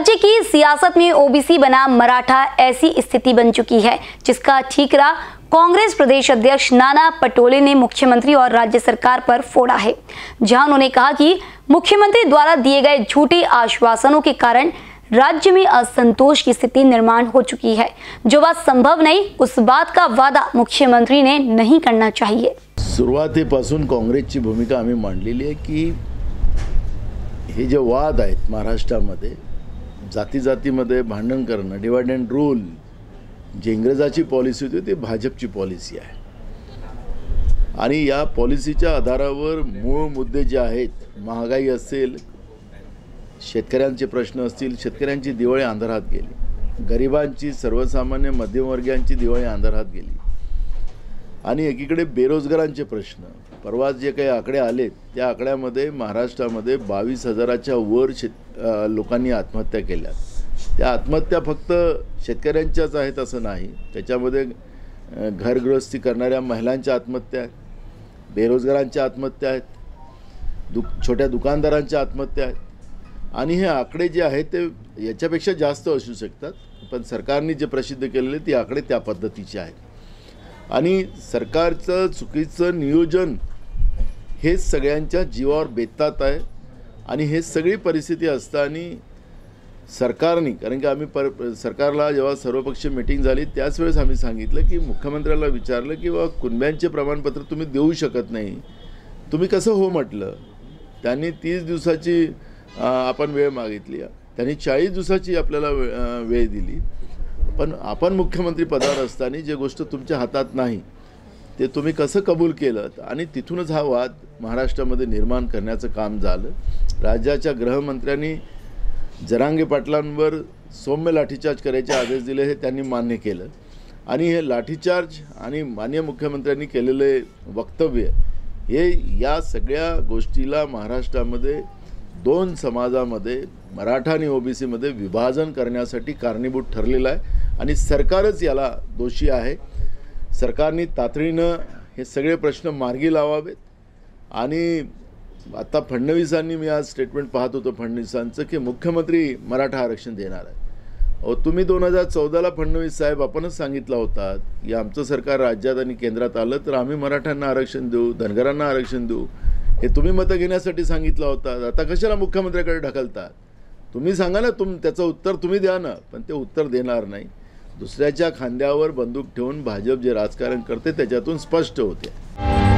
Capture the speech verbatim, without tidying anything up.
राज्य की सियासत में ओबीसी बना मराठा ऐसी स्थिति बन चुकी है जिसका ठीकरा कांग्रेस प्रदेश अध्यक्ष नाना पटोले ने मुख्यमंत्री और राज्य सरकार पर फोड़ा है, जहां उन्होंने कहा कि मुख्यमंत्री द्वारा दिए गए झूठे आश्वासनों के कारण राज्य में असंतोष की स्थिति निर्माण हो चुकी है। जो बात संभव नहीं, उस बात का वादा मुख्यमंत्री ने नहीं करना चाहिए। सुरुवातीपासून काँग्रेसची भूमिका आम्ही मांडलेली आहे की हे जे वाद आहेत महाराष्ट्रामध्ये जाती जातीमध्ये भांडण करणं, डिवाइड अँड रूल, जे इंग्रजाची पॉलिसी होती ती भाजपची पॉलिसी आहे आणि या पॉलिसीच्या आधारावर मूळ मुद्दे जे आहेत, महागाई असेल, शेतकऱ्यांचे प्रश्न असतील, शेतकऱ्यांची दिवाळी अंधारात गेली, गरिबांची, सर्वसामान्य मध्यमवर्गीयांची दिवाळी अंधारात गेली आणि एकीकडे बेरोजगारांचे प्रश्न, परवा जे काही आकडे आले त्या आकड्यामध्ये महाराष्ट्रामध्ये बावीस हजाराच्या वर शेत लोकांनी आत्महत्या केल्या। त्या आत्महत्या फक्त शेतकऱ्यांच्याच आहेत असं नाही, त्याच्यामध्ये घरगृहस्थी करणाऱ्या महिलांच्या आत्महत्या आहेत, बेरोजगारांच्या आत्महत्या आहेत, दु छोट्या दुकानदारांच्या आत्महत्या आहेत आणि हे आकडे जे आहेत ते याच्यापेक्षा जास्त असू शकतात, पण सरकारने जे प्रसिद्ध केलेले ती आकडे त्या पद्धतीचे आहेत आणि सरकारचं चुकीचं नियोजन हे सगळ्यांच्या जीवावर बेततात आहे आणि हे सगळी परिस्थिती असताना सरकारने, कारण की आम्ही पर सरकारला जेव्हा सर्वपक्षीय मीटिंग झाली त्याच वेळेस आम्ही सांगितलं की मुख्यमंत्र्याला विचारलं की बाबा कुणब्यांचे प्रमाणपत्र तुम्ही देऊ शकत नाही, तुम्ही कसं हो म्हटलं। त्यांनी तीस दिवसाची आपण वेळ मागितली, त्यांनी चाळीस दिवसाची आपल्याला वेळ दिली, पण आपण मुख्यमंत्री पदावर असताना जे गोष्ट तुमच्या हातात नाही ते तुम्ही कसं कबूल केलं आणि तिथूनच हा वाद महाराष्ट्रामध्ये निर्माण करण्याचं काम झालं। राज्याच्या गृहमंत्र्यांनी जरांगे पाटलांवर सौम्य लाठीचार्ज करायचे आदेश दिले, हे त्यांनी मान्य केलं आणि हे लाठीचार्ज आणि माननीय मुख्यमंत्र्यांनी केलेले वक्तव्य हे या सगळ्या गोष्टीला महाराष्ट्रामध्ये दोन समाजामध्ये मराठा आणि ओबीसीमध्ये विभाजन करण्यासाठी कारणीभूत ठरलेलं आहे आणि सरकारच याला दोषी आहे। सरकारने तातडीनं हे सगळे प्रश्न मार्गी लावावेत आणि आता फडणवीसांनी, मी आज स्टेटमेंट पाहत होतो फडणवीसांचं की मुख्यमंत्री मराठा आरक्षण देणार आहे। अहो तुम्ही दोन हजार चौदाला फडणवीस साहेब आपणच सांगितलं होतं की आमचं सरकार राज्यात आणि केंद्रात आलं तर आम्ही मराठ्यांना आरक्षण देऊ, धनगरांना आरक्षण देऊ, हे तुम्ही मतं घेण्यासाठी सांगितलं होतं। आता कशाला मुख्यमंत्र्याकडे ढकलतात? तुम्ही सांगा ना, तुम त्याचं उत्तर तुम्ही द्या ना, पण ते उत्तर देणार नाही। दुसऱ्याच्या खांद्यावर बंदूक ठेवून भाजप जे राजकारण करते त्याच्यातून स्पष्ट होते।